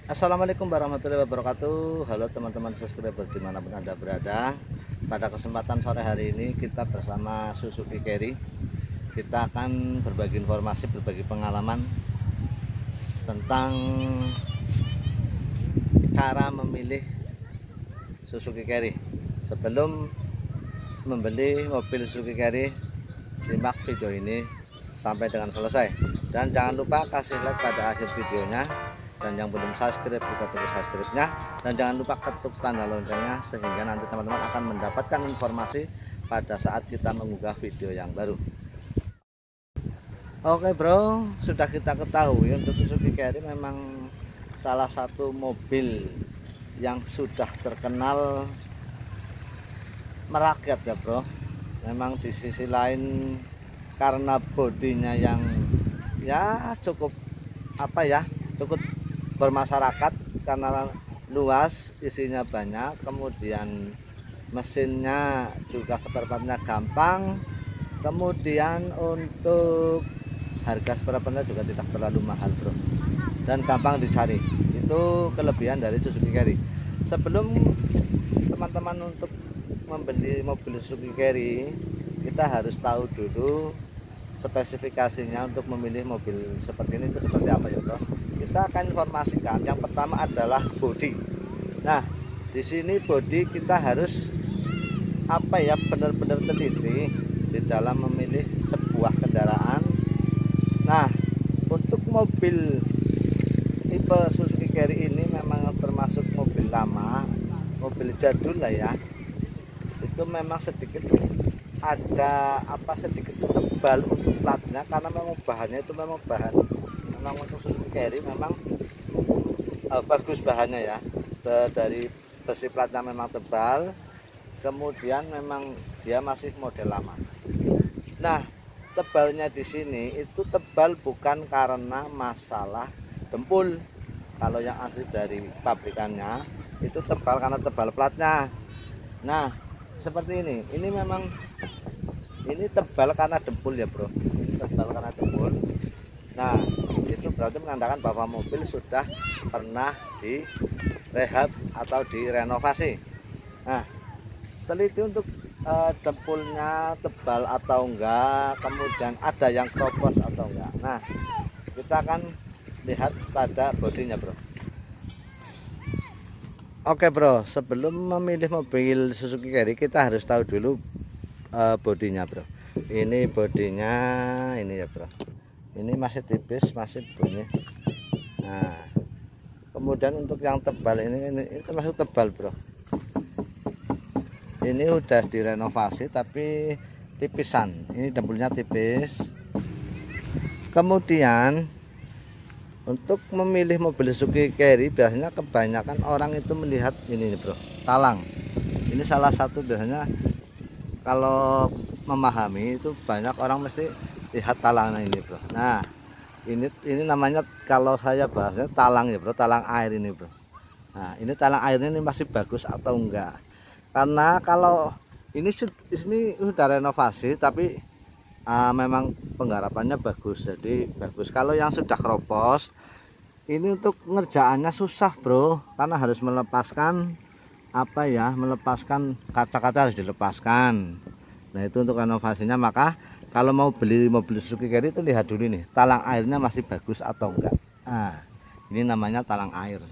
Assalamualaikum warahmatullahi wabarakatuh. Halo teman-teman subscriber dimanapun Anda berada. Pada kesempatan sore hari ini kita bersama Suzuki Carry. Kita akan berbagi informasi, berbagi pengalaman tentang cara memilih Suzuki Carry. Sebelum membeli mobil Suzuki Carry, simak video ini sampai dengan selesai. Dan jangan lupa kasih like pada akhir videonya. Dan yang belum subscribe, kita tunggu subscribe-nya. Dan jangan lupa ketuk tanda loncengnya, sehingga nanti teman-teman akan mendapatkan informasi pada saat kita mengunggah video yang baru. Oke bro, sudah kita ketahui untuk Suzuki Carry memang salah satu mobil yang sudah terkenal merakyat ya bro. Memang di sisi lain karena bodinya yang ya cukup cukup bermasyarakat karena luas, isinya banyak, kemudian mesinnya juga spare partnya gampang, kemudian untuk harga spare partnya juga tidak terlalu mahal bro, dan gampang dicari. Itu kelebihan dari Suzuki Carry. Sebelum teman-teman untuk membeli mobil Suzuki Carry, kita harus tahu dulu spesifikasinya untuk memilih mobil seperti ini itu seperti apa ya bro. Kita akan informasikan. Yang pertama adalah bodi. Nah, di sini bodi kita harus benar-benar teliti di dalam memilih sebuah kendaraan. Nah, untuk mobil tipe Suzuki Carry ini memang termasuk mobil lama, mobil jadul lah ya. Itu memang sedikit sedikit tebal untuk platnya, karena memang bahannya itu memang untuk Suzuki Carry memang bagus bahannya ya. Dari besi platnya memang tebal, kemudian memang dia masih model lama. Nah, tebalnya di sini itu tebal bukan karena masalah dempul. Kalau yang asli dari pabrikannya itu tebal karena tebal platnya. Nah, seperti ini memang ini tebal karena dempul ya bro, ini tebal karena dempul. Nah, itu berarti menandakan bahwa mobil sudah pernah direhab atau direnovasi. Nah, teliti untuk dempulnya tebal atau enggak, kemudian ada yang kropos atau enggak. Nah, kita akan lihat pada bodinya bro. Oke bro, sebelum memilih mobil Suzuki Carry kita harus tahu dulu bodinya bro. Ini bodinya ini ya bro, ini masih tipis, masih bunyi. Nah, kemudian untuk yang tebal ini termasuk tebal bro. Ini udah direnovasi tapi tipisan, ini dempulnya tipis. Kemudian untuk memilih mobil Suzuki Carry biasanya kebanyakan orang itu melihat ini bro, talang. Ini salah satu biasanya kalau memahami itu banyak orang mesti lihat talangnya ini bro. Nah, ini namanya kalau saya bahasnya talang ya bro, talang air ini bro. Nah, ini talang airnya ini masih bagus atau enggak? Karena kalau ini sudah renovasi tapi memang penggarapannya bagus, jadi bagus. Kalau yang sudah keropos ini untuk ngerjaannya susah bro, karena harus melepaskan melepaskan kaca-kaca harus dilepaskan. Nah, itu untuk renovasinya. Maka kalau mau beli mobil Suzuki Carry itu lihat dulu nih talang airnya masih bagus atau enggak. Nah, ini namanya talang air.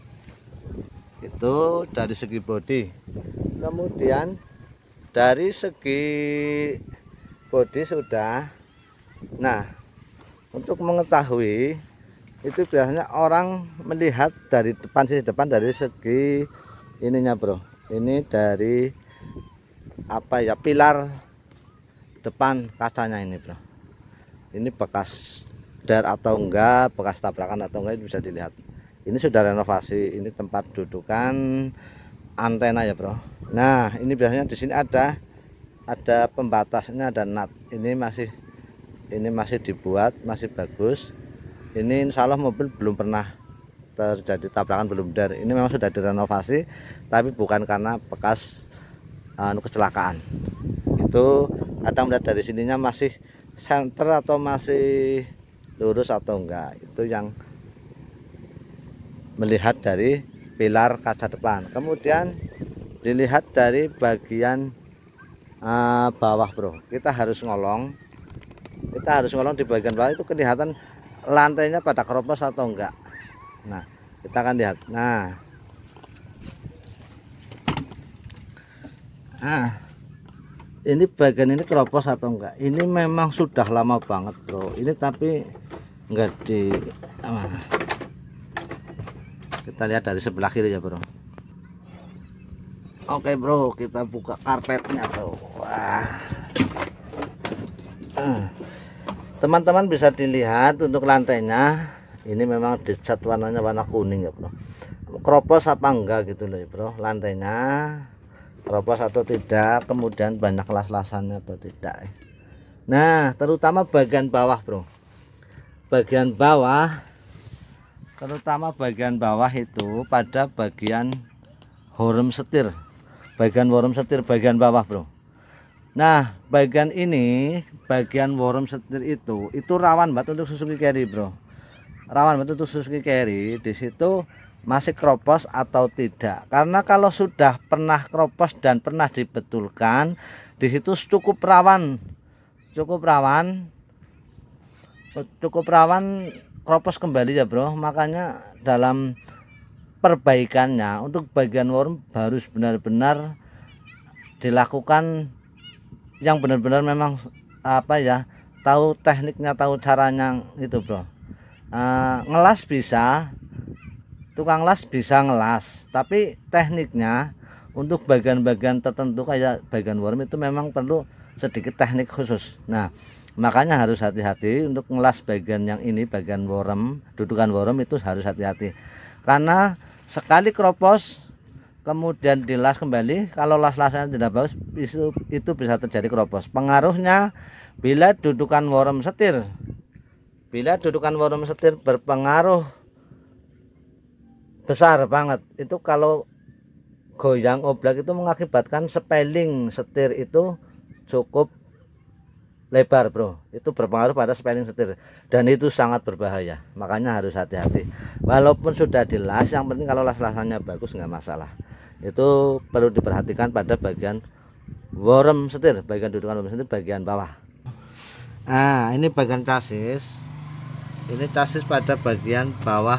Itu dari segi bodi. Kemudian dari segi bodi sudah. Nah, untuk mengetahui itu biasanya orang melihat dari depan, sisi depan dari segi ininya bro. Ini dari pilar depan kacanya ini bro. Ini bekas dar atau enggak, bekas tabrakan atau enggak, itu bisa dilihat. Ini sudah renovasi, ini tempat dudukan antena ya bro. Nah, ini biasanya di sini ada pembatasnya, ada nut. Ini masih dibuat, masih bagus. Ini insya Allah mobil belum pernah terjadi tabrakan, belum dar. Ini memang sudah direnovasi tapi bukan karena bekas kecelakaan. Itu kadang melihat dari sininya masih center atau masih lurus atau enggak, itu yang melihat dari pilar kaca depan. Kemudian dilihat dari bagian bawah bro, kita harus ngolong di bagian bawah itu kelihatan lantainya pada keropos atau enggak. Nah kita akan lihat. Nah ini bagian ini keropos atau enggak. Ini memang sudah lama banget bro, ini tapi enggak di kita lihat dari sebelah kiri ya bro. Oke bro, kita buka karpetnya bro. Wah, teman-teman bisa dilihat untuk lantainya ini memang dicat warnanya warna kuning ya bro. Keropos apa enggak gitu loh ya bro, lantainya keropos atau tidak, kemudian banyak las-lasannya atau tidak. Nah terutama bagian bawah bro, bagian bawah, terutama bagian bawah itu pada bagian horem setir, bagian worm setir bagian bawah bro. Nah bagian ini, bagian worm setir itu rawan banget untuk Suzuki Carry bro, rawan banget untuk Suzuki Carry. Di situ masih keropos atau tidak, karena kalau sudah pernah keropos dan pernah dibetulkan, di situ cukup rawan keropos kembali ya bro. Makanya dalam perbaikannya untuk bagian worm harus benar-benar dilakukan yang benar-benar memang apa ya, tahu tekniknya, tahu caranya itu bro. Ngelas bisa, tukang las bisa ngelas, tapi tekniknya untuk bagian-bagian tertentu kayak bagian worm itu memang perlu sedikit teknik khusus. Nah makanya harus hati-hati untuk ngelas bagian yang ini, bagian worm, dudukan worm itu harus hati-hati, karena sekali keropos kemudian dilas kembali, kalau las-lasannya tidak bagus itu bisa terjadi keropos. Pengaruhnya bila dudukan worm setir berpengaruh besar banget, itu kalau goyang oblak itu mengakibatkan spelling setir itu cukup lebar bro, itu berpengaruh pada spelling setir dan itu sangat berbahaya. Makanya harus hati-hati, walaupun sudah dilas, yang penting kalau las-lasannya bagus nggak masalah. Itu perlu diperhatikan pada bagian worm setir, bagian dudukan worm setir bagian bawah. Nah ini bagian chassis, ini chassis pada bagian bawah,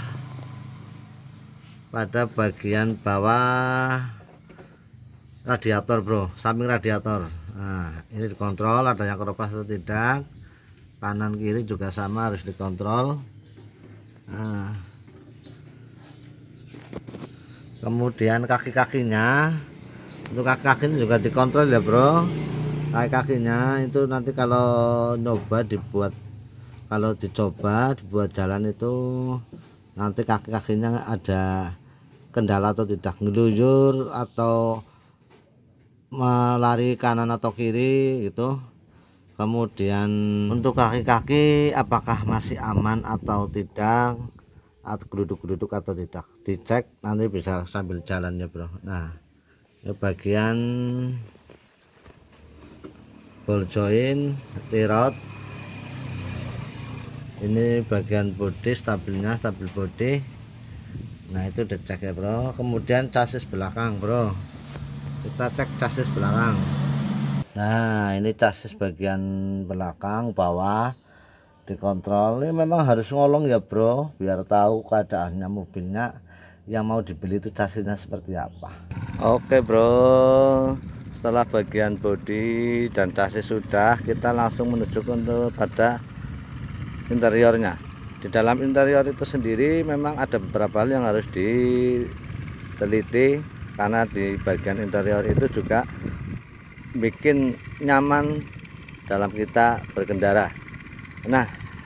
radiator bro, samping radiator. Nah ini dikontrol adanya keropos atau tidak, kanan kiri juga sama harus dikontrol. Nah, kemudian kaki-kakinya, untuk kaki-kakinya juga dikontrol ya bro. Kaki-kakinya itu nanti kalau dicoba dibuat jalan itu nanti kaki-kakinya ada kendala atau tidak, ngeluyur atau melari kanan atau kiri gitu. Kemudian untuk kaki-kaki apakah masih aman atau tidak, atau geruduk-geruduk atau tidak, dicek nanti bisa sambil jalannya bro. Nah ini bagian ball joint, tirot, ini bagian bodi stabilnya, stabil bodi. Nah itu dicek ya bro. Kemudian chassis belakang bro, kita cek chassis belakang. Nah ini chassis bagian belakang bawah dikontrol. Ini memang harus ngolong ya bro, biar tahu keadaannya mobilnya yang mau dibeli itu chassisnya seperti apa. Oke bro, setelah bagian bodi dan chassis sudah, kita langsung menuju untuk pada interiornya. Di dalam interior itu sendiri memang ada beberapa hal yang harus diteliti, karena di bagian interior itu juga bikin nyaman dalam kita berkendara. Nah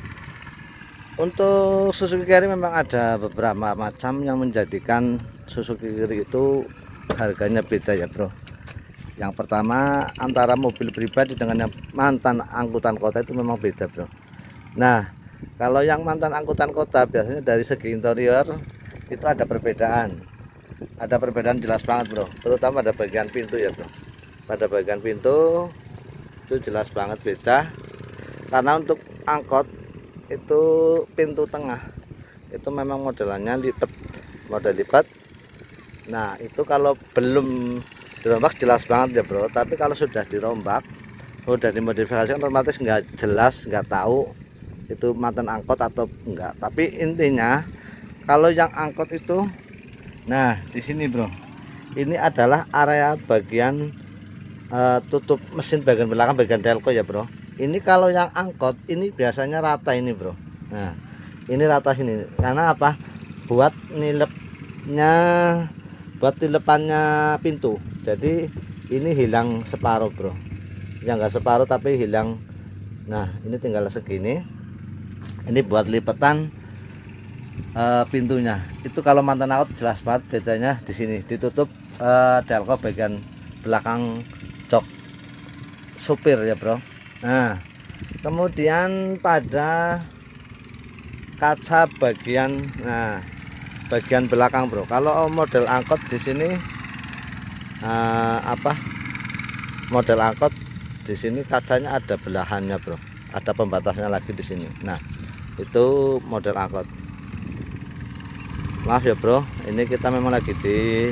untuk Suzuki Carry memang ada beberapa macam yang menjadikan Suzuki Carry itu harganya beda ya bro. Yang pertama, antara mobil pribadi dengan yang mantan angkutan kota itu memang beda bro. Nah kalau yang mantan angkutan kota biasanya dari segi interior itu ada perbedaan jelas banget bro, terutama pada bagian pintu ya bro. Pada bagian pintu itu jelas banget beda, karena untuk angkot itu pintu tengah itu memang modelannya lipat model lipat. Nah itu kalau belum dirombak jelas banget ya bro, tapi kalau sudah dirombak, sudah dimodifikasi otomatis nggak jelas, nggak tahu itu mantan angkot atau enggak. Tapi intinya kalau yang angkot itu, nah di sini bro, ini adalah area bagian tutup mesin bagian belakang, bagian delco ya bro. Ini kalau yang angkot ini biasanya rata ini bro. Nah ini rata sini karena apa, buat nilepnya, buat tilepannya pintu. Jadi ini hilang separuh bro, ya enggak separuh tapi hilang. Nah ini tinggal segini, ini buat lipetan pintunya. Itu kalau mantan angkot jelas banget bedanya di sini, ditutup delco bagian belakang jok supir ya bro. Nah kemudian pada kaca bagian, nah bagian belakang bro, kalau model angkot di sini model angkot di sini kacanya ada belahannya bro, ada pembatasnya lagi di sini. Nah itu model angkot. Maaf ya bro, ini kita memang lagi di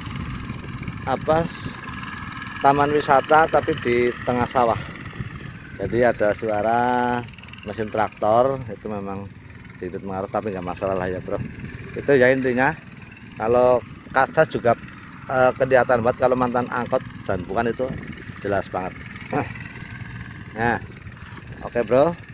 taman wisata tapi di tengah sawah, jadi ada suara mesin traktor, itu memang sedikit mengaruh tapi nggak masalah lah ya bro. Itu ya intinya. Kalau kaca juga kelihatan banget kalau mantan angkot dan bukan, itu jelas banget. Nah oke bro,